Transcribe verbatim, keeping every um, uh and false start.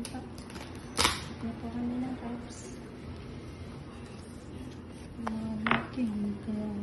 pa. Na po kami ng cups. Malaking ka.